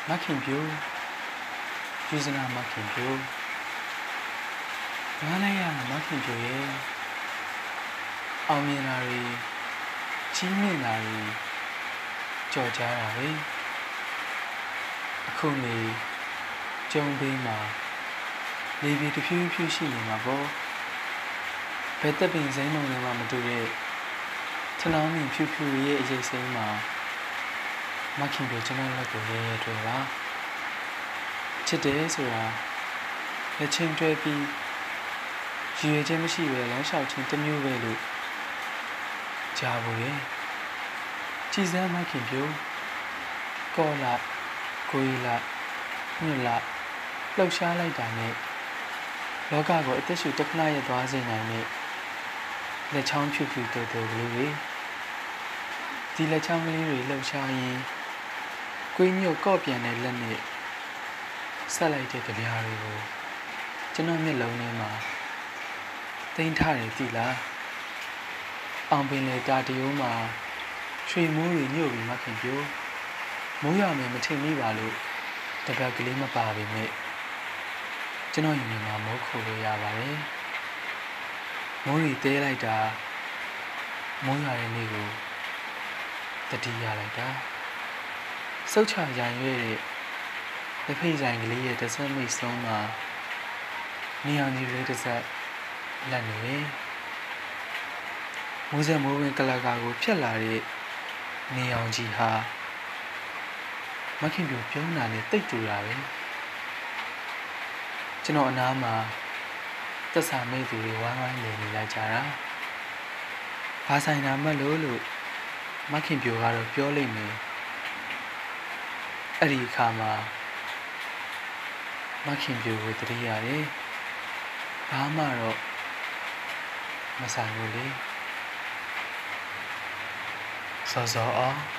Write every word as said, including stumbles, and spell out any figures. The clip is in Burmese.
မခင်ပြိုယူဇနာမခင်ပြိုငားလိုက်ရမခင်ပြိုရဲ့အောင်မြင်တာတွေကြီးမြင့်တာတွေကြော်ကြားတာပဲအခုနေကြုံပေးမှာလေပြေတစ်ဖြူးဖြူးရှိနေမှာပေါ့ဘယ်တက်ပင်စိမ်းမုံတွေမှမတူတဲ့ထနောင်းမြင်ဖြူဖြူရဲ့အရေးစိမ်းမှာမခင်ပြိုကျွန်တော်လက်ကိုရဲရဲတွေ့ပါချစ်တယ်ဆိုတာလက်ချင်းတွဲပြီးရည်ရွယ်ချက်မရှိပဲလမ်းလျှောက်ခြင်းတစ်မျိုးပဲလို့ကြားဖို့ရဲ့ကြည်စမ်းမခင်ပြိုကောလာကိုရီလာညွတ်လာလှုပ်ရှားလိုက်တာနဲ့လောကကိုအသက်ရှူတစ်ခဏရသွားစေနိုင်တဲ့လက်ချောင်းဖြူဖြူတိုးတိုးကလေးတွေဒီလက်ချောင်းကလေးတွေလှုပ်ရှားရင်ကွေးညို့ကော့ပြန်တဲ့လက်နဲ့ဆက်လိုက်တဲ့ကြပြားတွေကိုကျွန်တော်မျက်လုံးထဲမှာသိမ်းထားတယ်သိလားအောင်ပင်လေတာတရိုးမှာရွှေမိုးတွေညှို့ပြီးမခင်ပြိုမိုးရွာမယ်မထင်မိပါလို့တပတ်ကလေးမပါပေမဲ့ကျွန်တော်ရင်မှာမိုးခိုလို့ရပါတယ်မိုးရီတဲလိုက်တာမိုးရွာတဲ့နေ့ကိုတတိယလိုက်တာစုတ်ချရန်ရွဲ့တဲ့လက်ဖိတ်ဆိုင်ကလေးရဲ့တစ်ဆက်မိတ်ဆုံးမှာနေအောင်ကြီးလေးတစ်ဆက်လက်နေမိုးစက်မိုးဝင်ကလကာကိုဖြတ်လာတဲ့နေအောင်ကြီးဟာမခင်ပြိုပြုံးတာနဲ့တိတ်တူတာပဲကျွန်တော်အနားမှာသက်စာမိတ်သူတွေဝိုင်းဝိုင်းနေနေလိုက်ကြတာဘာဆိုင်တာမလို့လို့မခင်ပြိုကတော့ပြောလိမ့်မယ်အဲ့ဒီအခါမှာမခင်ပြိုကိုတတိရတယ်ဘာမှတော့မဆိုင်ဘူးလေစောစောအောင်